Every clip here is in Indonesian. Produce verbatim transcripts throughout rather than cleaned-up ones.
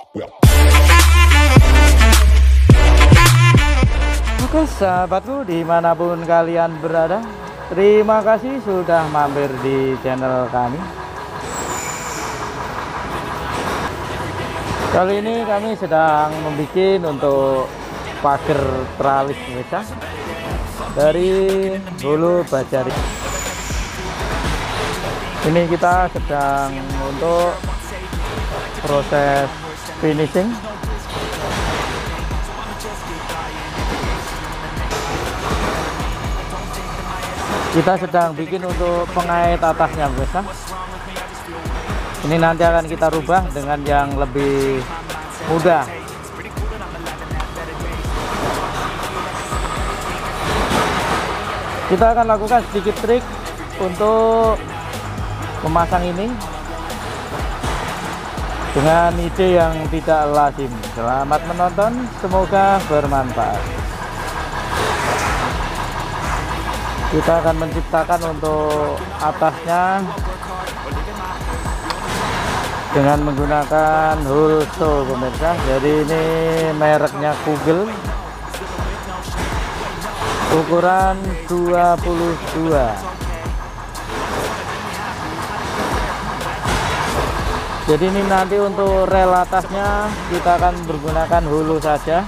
Oke sahabatku, dimanapun kalian berada, terima kasih sudah mampir di channel kami. Kali ini kami sedang membuat untuk pagar tralis pemirsa dari Hulu Bajari. Ini kita sedang untuk proses finishing. Kita sedang bikin untuk pengait atasnya pemirsa. Ini nanti akan kita rubah dengan yang lebih mudah. Kita akan lakukan sedikit trik untuk memasang ini dengan ide yang tidak lazim. Selamat menonton, semoga bermanfaat. Kita akan menciptakan untuk atasnya dengan menggunakan Hulso pemirsa. Jadi ini mereknya Google, ukuran dua puluh dua. Jadi ini nanti untuk rel atasnya kita akan menggunakan hulu saja,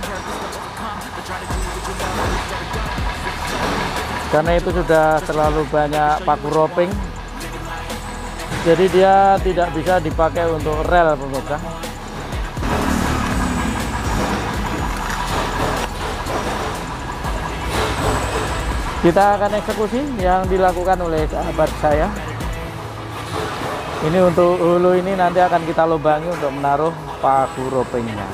karena itu sudah terlalu banyak paku roping, jadi dia tidak bisa dipakai untuk rel pemirsa. Kita akan eksekusi yang dilakukan oleh sahabat saya. Ini untuk hulu ini nanti akan kita lubangi untuk menaruh paku ropingnya.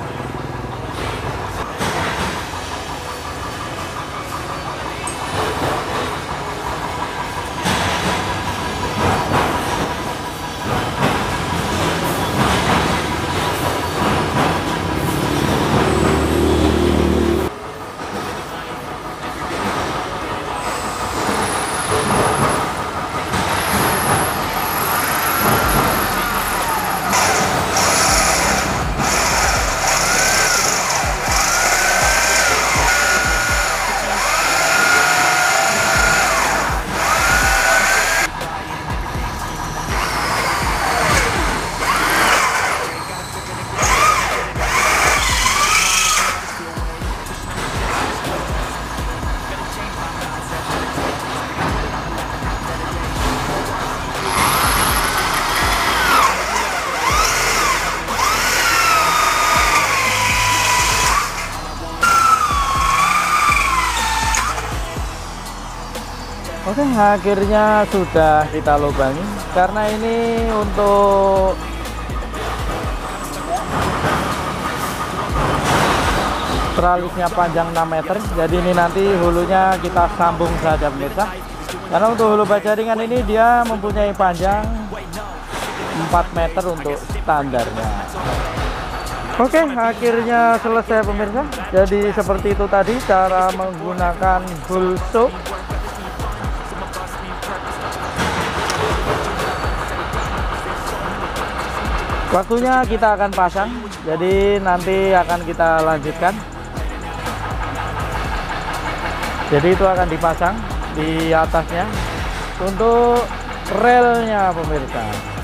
Oke, akhirnya sudah kita lubangi. Karena ini untuk tralisnya panjang enam meter, jadi ini nanti hulunya kita sambung saja pemirsa. Karena untuk hulu bajaringan ini dia mempunyai panjang empat meter untuk standarnya. Oke, akhirnya selesai pemirsa. Jadi seperti itu tadi cara menggunakan Hulso. Waktunya kita akan pasang, jadi nanti akan kita lanjutkan. Jadi itu akan dipasang di atasnya untuk relnya pemirsa.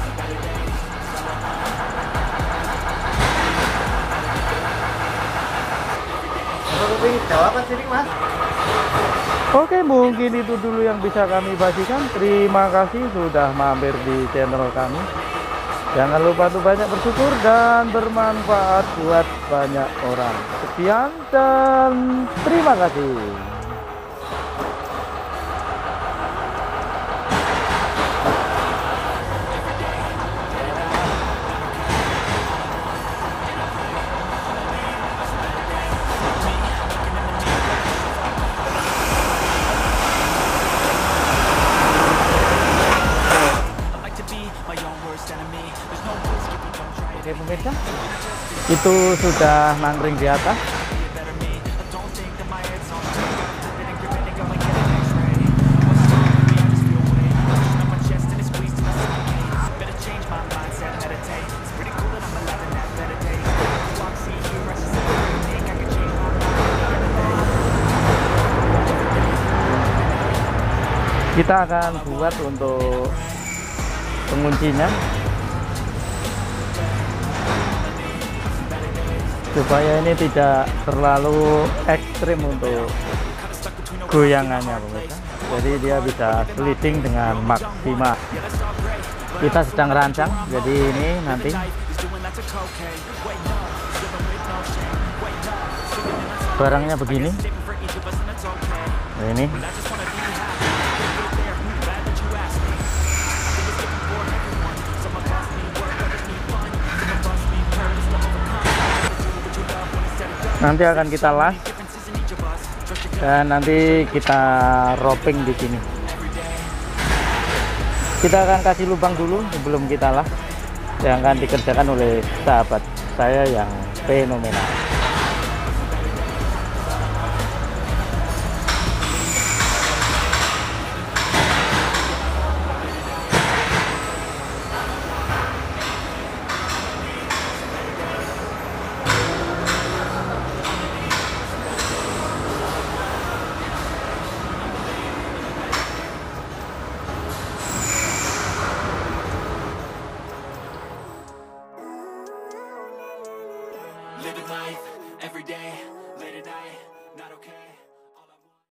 Jawaban sini mas. Oke, mungkin itu dulu yang bisa kami bagikan. Terima kasih sudah mampir di channel kami. Jangan lupa untuk banyak bersyukur dan bermanfaat buat banyak orang. Sekian dan terima kasih. Oke pemirsa, itu sudah nangkring di atas. Kita akan buat untuk penguncinya supaya ini tidak terlalu ekstrim untuk goyangannya pemirsa. Jadi dia bisa sliding dengan maksimal. Kita sedang rancang, jadi ini nanti barangnya begini. Nah, ini nanti akan kita las dan nanti kita roping di sini. Kita akan kasih lubang dulu sebelum kita las, yang akan dikerjakan oleh sahabat saya yang fenomenal. Living life every day, late at night, not okay.